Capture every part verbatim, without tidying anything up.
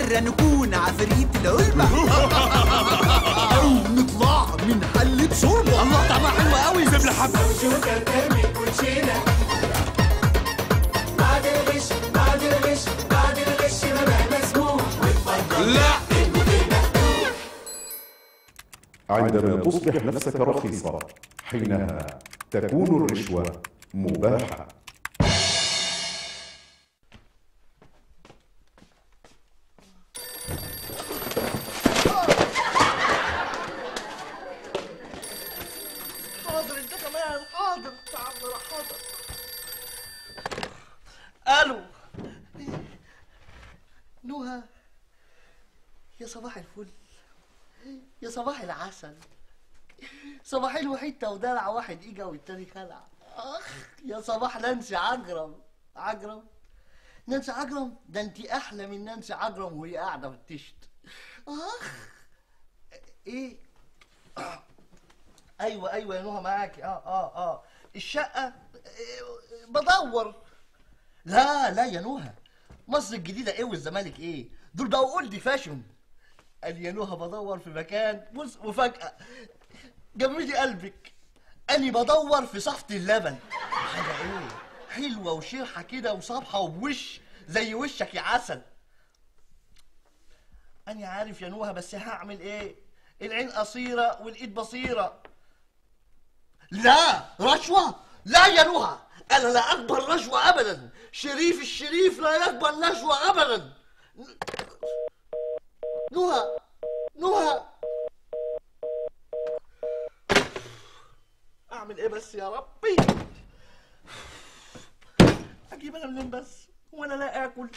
مرة نكون عفريت العلبة أو نطلع من حلة شوربة. الله طعمها حلوة قوي. سيب لي حبة. وشوكة ترمي كوتشينة بعد الغش بعد الغش بعد الغش ما بقى مسموح. واتفضل لا. عندما تصبح نفسك رخيصة حينها تكون الرشوة مباحة. حاضر انت كمان. حاضر تعال. حاضر. الو نهى، يا صباح الفل، يا صباح العسل، صباحين وحته ودلع، واحد اجا والتاني خلع. اخ يا صباح نانسي عجرم. عجرم نانسي عجرم، ده انت احلى من نانسي عجرم وهي قاعده في التشت. اخ ايه آه. ايوه ايوه يا نهى معاكي. اه اه اه الشقه آه. بدور. لا لا يا نهى، مصر الجديده ايه والزمالك ايه، دول بقوا اولد فاشن. قال يا نهى بدور في مكان، بص وفجأة جمدي قلبك، أني بدور في صفة اللبن. حاجة إيه؟ حلوة وشرحة كده وصابحة وبوش زي وشك يا عسل. أني عارف يا نهى، بس هعمل إيه؟ العين قصيرة والإيد بصيرة. لا رشوة؟ لا يا نهى، أنا لا أقبل رشوة أبدا. شريف الشريف لا يقبل رشوة أبدا. نهى نهى اعمل ايه بس يا ربي؟ اجيب انا منين بس وانا لا اكل؟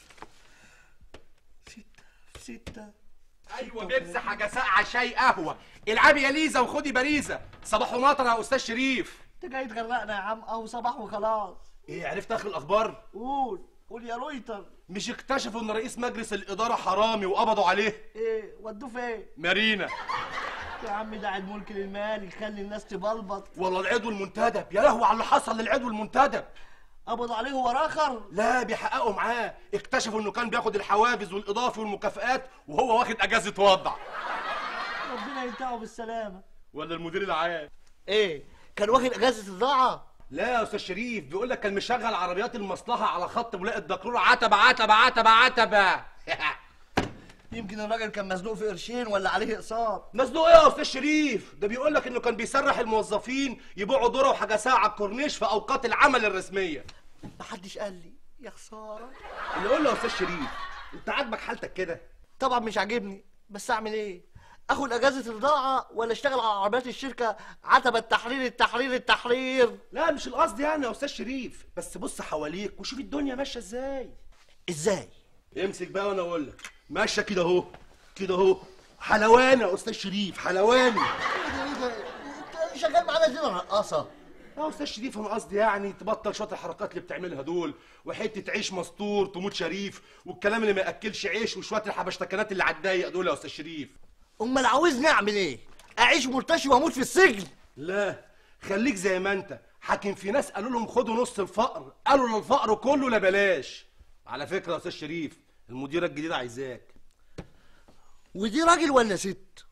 ستة في ستة. ايوه بيبسي حاجه ساقعه شاي قهوه. العبي يا ليزا وخدي باريزه. صباح ومطر يا استاذ شريف. انت جاي تغرقنا يا عم، اهو صباح وخلاص. ايه عرفت اخر الاخبار؟ قول قول يا رويتر. مش اكتشفوا ان رئيس مجلس الاداره حرامي وقبضوا عليه؟ ايه ودوه فين؟ مارينا. يا عم ده عيد ملك للمال يخلي الناس تبلبط. والله العضو المنتدب، يا لهوي على اللي حصل للعضو المنتدب. قبضوا عليه هو راخر؟ لا بيحققوا معاه، اكتشفوا انه كان بياخد الحوافز والاضافي والمكافآت وهو واخد اجازه وضع. ربنا ينتهوا بالسلامه. ولا المدير العام ايه كان واخد اجازه الضاعه؟ لا يا استاذ شريف، بيقول لك كان مشغل عربيات المصلحه على خط بولاق الدكرور عتبه عتبه عتبه عتبه. يمكن الراجل كان مزنوق في قرشين ولا عليه اقساط. مزنوق ايه يا استاذ شريف؟ ده بيقول لك انه كان بيسرح الموظفين يبيعوا ذره وحاجه ساعه على الكورنيش في اوقات العمل الرسميه. محدش قال لي يا خساره. اللي قول له يا استاذ شريف، انت عاجبك حالتك كده؟ طبعا مش عاجبني، بس اعمل ايه؟ اخد اجازه الضاعه ولا اشتغل على عربيات الشركه عتبه التحرير التحرير التحرير؟ لا مش القصد يعني يا استاذ شريف، بس بص حواليك وشوف الدنيا ماشيه ازاي. ازاي؟ امسك بقى وانا اقول لك. ماشيه كده اهو كده اهو، حلواني يا استاذ شريف، حلواني. ايه ده ايه ده؟ انت شغال معانا زي رقاصه. يا استاذ شريف انا قصدي يعني تبطل شويه الحركات اللي بتعملها دول، وحته عيش مستور تموت شريف، والكلام اللي ما ياكلش عيش، وشويه الحبشتكنات اللي على الضيق دول يا استاذ شريف. امال عاوزني اعمل ايه؟ اعيش مرتشي واموت في السجن؟ لا خليك زي ما انت حاكم. في ناس قالوا لهم خدوا نص الفقر، قالوا للفقر كله لا بلاش. على فكره يا استاذ شريف، المديره الجديده عايزاك. ودي راجل ولا ست؟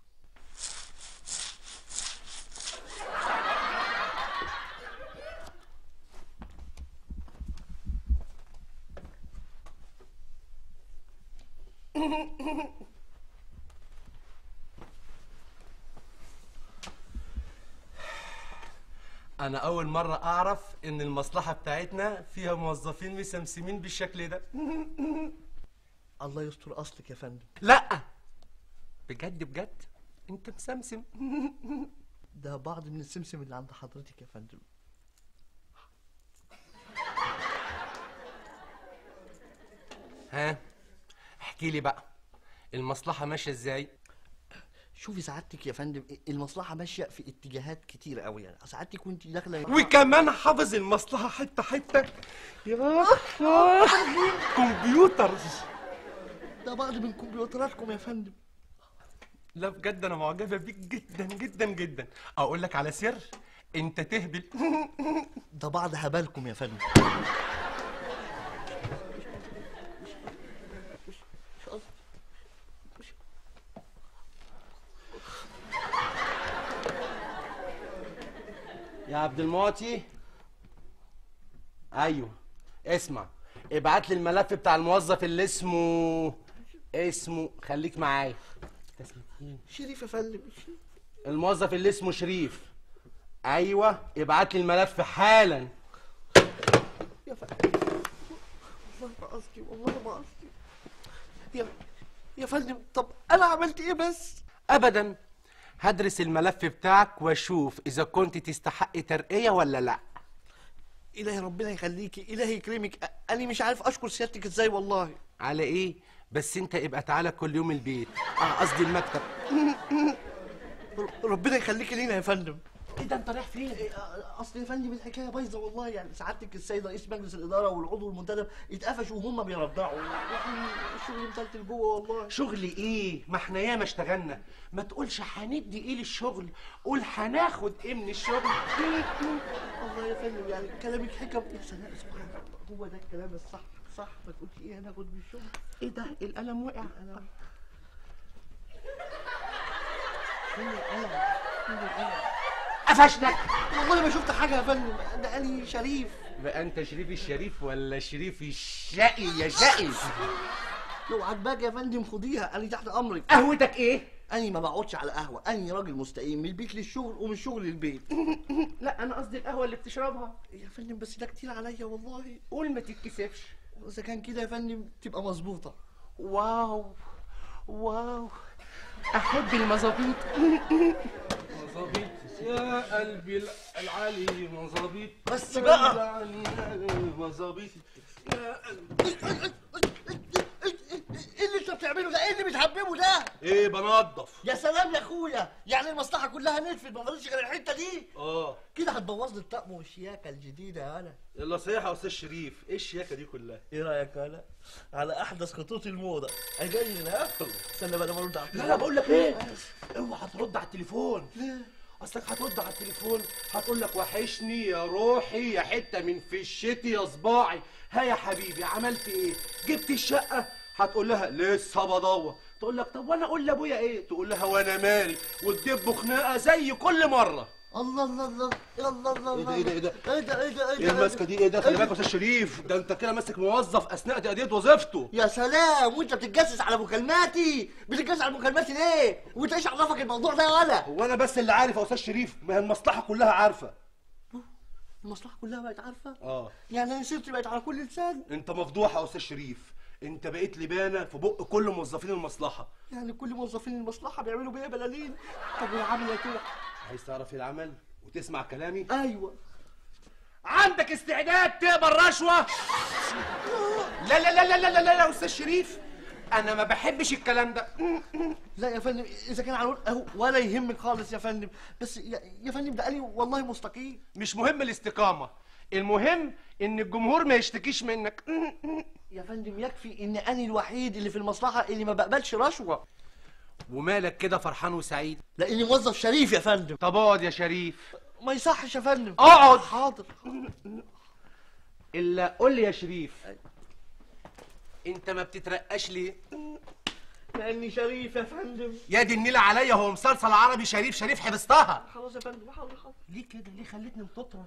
أنا أول مرة أعرف إن المصلحة بتاعتنا فيها موظفين مسمسمين بالشكل ده. الله يستر أصلك يا فندم. لأ بجد بجد أنت مسمسم. ده بعض من السمسم اللي عند حضرتك يا فندم. ها احكي لي بقى المصلحة ماشية إزاي؟ شوفي سعادتك يا فندم، المصلحة ماشية في اتجاهات كتير قوي، يعني سعادتك وانت داخلة وكمان حافظ المصلحة حتة حتة. يا كمبيوتر. ده بعض من كمبيوتراتكم يا فندم. لا بجد أنا معجبة بيك جدا جدا جدا. أقول لك على سر، أنت تهبل. ده بعض هبالكم يا فندم. يا عبد المعطي. ايوه اسمع، ابعت لي الملف بتاع الموظف اللي اسمه اسمه خليك معايا. شريف يا فندم. الموظف اللي اسمه شريف. ايوه ابعت لي الملف حالا. يا فندم والله ما قصدي، والله ما قصدي يا يا فندم. طب انا عملت ايه بس؟ ابدا، هدرس الملف بتاعك واشوف اذا كنت تستحق ترقية ولا لا. الهي ربنا يخليكي، الهي يكرمك. انا مش عارف اشكر سيادتك ازاي والله. على ايه؟ بس انت ابقى تعالى كل يوم البيت، اه قصدي المكتب. ربنا يخليكي لينا يا فندم. ايه ده انت رايح فين؟ اصل يا فندم الحكايه بايظه والله. يعني سعادتك السيد رئيس مجلس الاداره والعضو المنتدب اتقفشوا وهم بيرضعوا، الشغل متلتل جوه والله. شغل ايه؟ ما احنا ياما اشتغلنا. ما تقولش هندي ايه للشغل، قول هناخد ايه من الشغل. والله يا فندم يعني كلامك حكم. يا سلام سبحان الله، هو ده الكلام الصح. صح، ما تقولش ايه هناخد من الشغل. ايه ده؟ القلم وقع. القلم فين القلم؟ فين القلم؟ قفشتك. والله ما شفت حاجه يا فندم، ده قالي شريف. بقى انت شريف الشريف ولا شريف الشقي يا شقي؟ لو عجباك يا فندم خديها، انا تحت امرك. قهوتك ايه؟ انا ما بقعدش على قهوه، انا راجل مستقيم، من البيت للشغل ومن الشغل للبيت. لا انا قصدي القهوه اللي بتشربها يا فندم بس ده كتير عليا والله. قول ما تتكسفش. اذا كان كده يا فندم تبقى مظبوطه. واو واو، احب المظابيط. مظابيط يا قلبي العلي، مظابيط بس بقى مظابيط يا قلبي. ايه اللي انت بتعمله ده؟ ايه اللي بتحببه ده؟ ايه بنضف. يا سلام يا اخويا، يعني المصلحه كلها نتفت، ما فضلش غير الحته دي. اه كده هتبوظ لي الطقم والشياكه الجديده يا انا. يلا صحيح يا استاذ شريف، ايه الشياكه دي كلها؟ ايه رايك يا انا؟ على احدث خطوط الموضه. اجي ها؟ استنى بقى انا برد على لا لا بقول لك ايه، اوعى ترد على التليفون. ليه؟ اصلك هترد على التليفون هتقول لك وحشني يا روحي يا حته من فشتي يا صباعي. ها يا حبيبي عملت ايه؟ جبت الشقه؟ هتقول لها لسه بدور. تقول لك طب وانا اقول لابويا ايه؟ تقول لها وانا مالي، وتدبوا خناقه زي كل مره. الله الله الله الله الله. ايه ده ايه ده ايه ده ايه ده ايه ده ايه الماسكه دي؟ ايه ده؟ خلي بالك يا استاذ شريف، ده انت كده ماسك موظف اثناء تأدية وظيفته. يا سلام، وانت بتتجسس على مكالماتي؟ بتتجسس على مكالماتي ليه؟ وانت ايش عرفك الموضوع ده يا ولا؟ هو انا بس اللي عارف يا استاذ شريف؟ ما هي المصلحه كلها عارفه. المصلحه كلها بقت عارفه؟ اه يعني انا سيرتي بقت على كل لسان؟ انت مفضوح يا استاذ شريف، انت بقيت لبانه في بق كل موظفين المصلحه. يعني كل موظفين المصلحه بيعملوا بيا بلالين؟ طب والعمل يا كده؟ عايز تعرف ايه العمل وتسمع كلامي؟ ايوه. عندك استعداد تقبل رشوه؟ لا لا لا لا لا لا يا استاذ شريف، انا ما بحبش الكلام ده. لا يا فندم، اذا كان على اهو ولا يهمك خالص يا فندم، بس يا, يا فندم ده قالي والله مستقيم. مش مهم الاستقامه، المهم ان الجمهور ما يشتكيش منك. يا فندم يكفي ان انا الوحيد اللي في المصلحه اللي ما بقبلش رشوه. ومالك كده فرحان وسعيد؟ لاني موظف شريف يا فندم. طب اقعد يا شريف. ما يصحش يا فندم. اقعد. حاضر. الا قول لي يا شريف، انت ما بتترقاش ليه؟ لاني شريف يا فندم. يا دي النيله عليا، هو مسلسل عربي شريف شريف حفظتها. خلاص يا فندم حاضر حاضر. ليه كده؟ ليه خليتني مطرة؟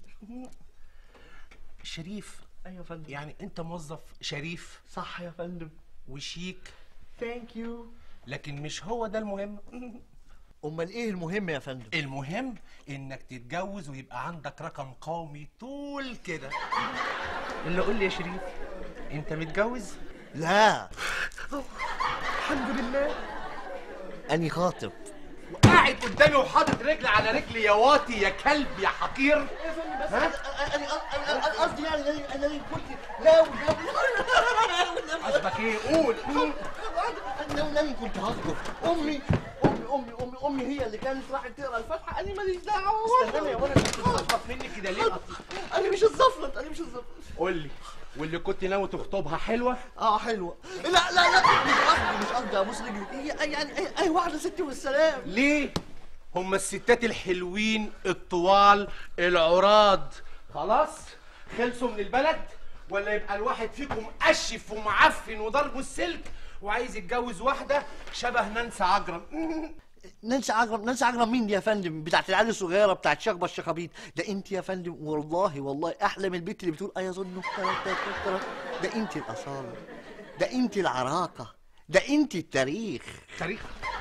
شريف. ايوه يا فندم. يعني انت موظف شريف صح يا فندم. وشيك، ثانك يو. لكن مش هو ده المهم. امال ايه المهم يا فندم؟ المهم انك تتجوز ويبقى عندك رقم قومي طول كده. اللي قول لي يا شريف، انت متجوز؟ لا الحمد لله. اني خاطب. وقاعد قدامي وحاطط رجل على رجل يا واطي يا كلب يا حقير. يا فندم بس انا انا قصدي يعني انا انا كنت لا ولا قصدك ايه؟ قول. انا انا كنت هخطب امي امي امي امي امي هي اللي كانت راحت تقرا الفاتحه، انا ماليش دعوه. استنى يا ولد، انت بتخطف مني كده ليه؟ انا مش الزفلت، انا مش الزفلت. قول لي، واللي كنت ناوي تخطبها حلوه؟ اه حلوه. لا لا لا مش قصدي مش قصدي ابوس رجلك، هي يعني اي, أي واحده ستي والسلام. ليه؟ هما الستات الحلوين الطوال العراض خلاص خلصوا من البلد، ولا يبقى الواحد فيكم قشف ومعفن وضربه السلك وعايز يتجوز واحده شبه نانسي عجرم؟ نانسي عجرم نانسي عجرم مين دي يا فندم؟ بتاعت العيال الصغيره بتاعت شخبه الشخابيط. ده انت يا فندم والله والله احلى من البت اللي بتقول ايظن. ده انت الاصاله، ده انت العراقه، ده انت التاريخ. تاريخ؟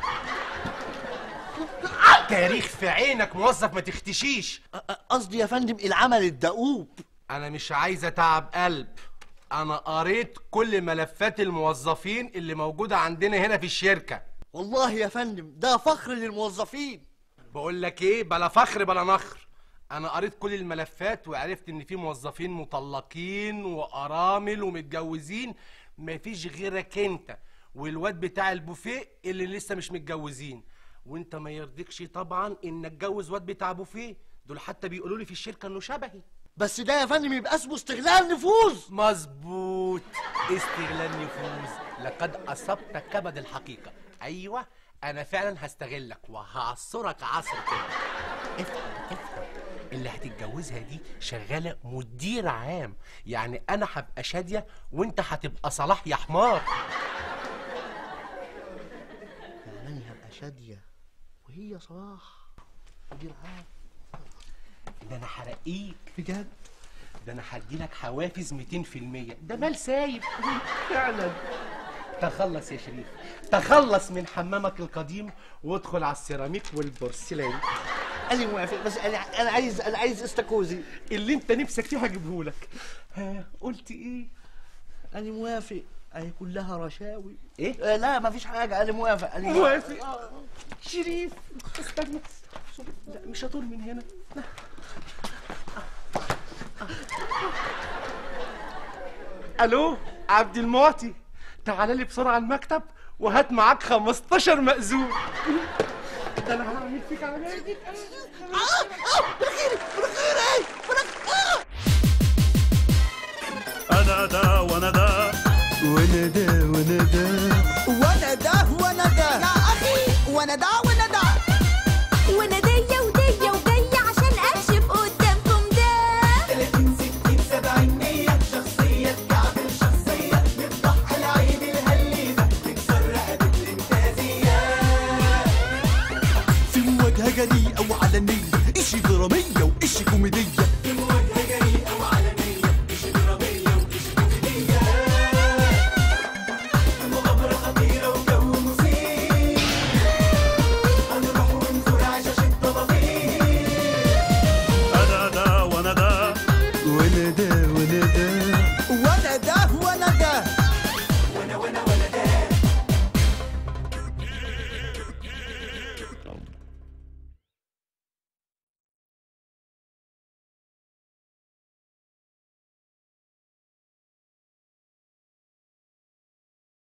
تاريخ في عينك موظف ما تختشيش. قصدي يا فندم العمل الدؤوب. انا مش عايز اتعب قلب، انا قريت كل ملفات الموظفين اللي موجوده عندنا هنا في الشركه. والله يا فندم ده فخر للموظفين. بقول لك ايه، بلا فخر بلا نخر. انا قريت كل الملفات وعرفت ان في موظفين مطلقين وارامل ومتجوزين، مفيش غيرك انت والواد بتاع البوفيه اللي لسه مش متجوزين. وانت ما يرضيكش طبعا ان اتجوز واد بتاع بوفيه، دول حتى بيقولوا لي في الشركه انه شبهي. بس ده يا فندم يبقى اسمه استغلال نفوذ. مظبوط، استغلال نفوذ. لقد اصبت كبد الحقيقه. ايوه انا فعلا هستغلك وهعصرك عصر كده. افهم افهم، اللي هتتجوزها دي شغاله مدير عام، يعني انا هبقى شاديه وانت هتبقى صلاح يا حمار. يعني انا هبقى شاديه وهي صلاح مدير عام؟ ده انا هرقيك بجد؟ ده انا هديلك حوافز مئتين في المية. ده مال سايب فعلا. تخلص يا شريف، تخلص من حمامك القديم وادخل على السيراميك والبورسلان. انا موافق، بس انا انا عايز انا عايز استاكوزي اللي انت نفسك فيه هجيبهولك. ها قلت ايه؟ انا موافق. اهي كلها رشاوي. ايه؟ آه لا مفيش حاجه، انا موافق. انا موافق. آه. شريف استنى، لا مش هطول من هنا. لا. الو عبد المعطي، تعال لي بسرعه المكتب وهات معاك خمستاشر مأذون. ده انا هعمل فيك عمليه دي. اه اه مناخيري مناخيري مناخيري. انا ده وانا ده وانا ده وانا